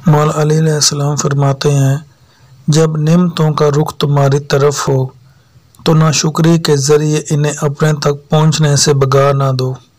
मौला अली अलैहिस्सलाम फरमाते हैं, जब नेमतों का रुख तुम्हारी तरफ हो तो नाशुक्री के ज़रिए इन्हें अपने तक पहुँचने से बगा ना दो।